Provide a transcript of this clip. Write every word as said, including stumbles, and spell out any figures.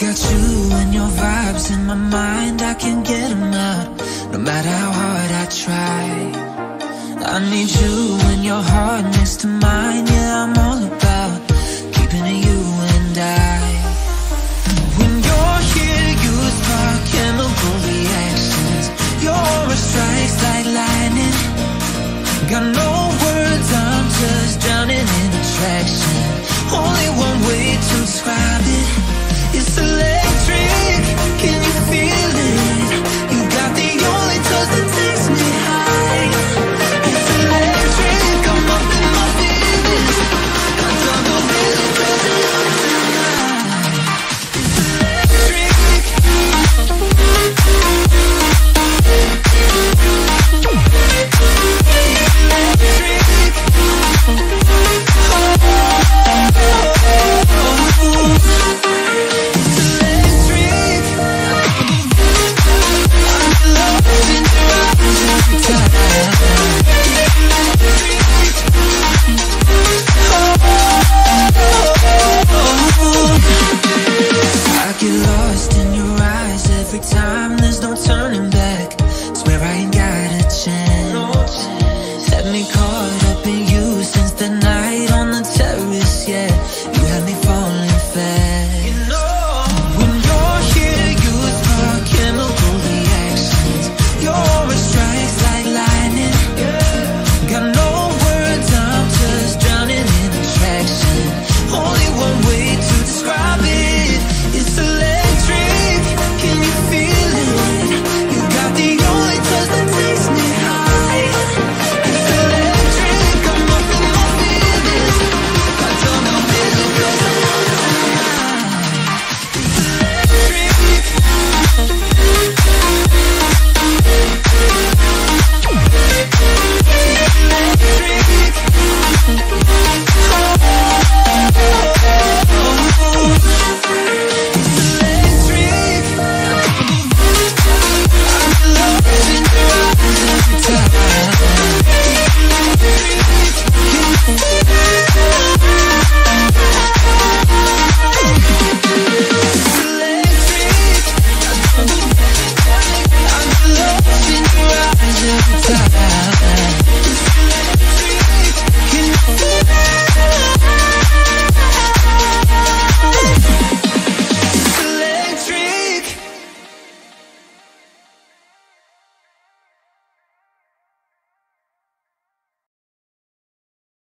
got you and your vibes in my mind, I can't get them out, no matter how hard I try. I need you and your heart next to mine, yeah, I'm all about keeping it you and I. When you're here, you spark chemical reactions, your aura strikes like lightning. Got no words, I'm just drowning in attraction. Only one way to describe it, it's electric. Can you feel it? You got the only touch that takes me high. It's electric, I'm up in my feelings. I don't know really does it all tonight. It's electric. I get lost in your eyes every time, there's no turning back. Swear I ain't got a chance. Let me call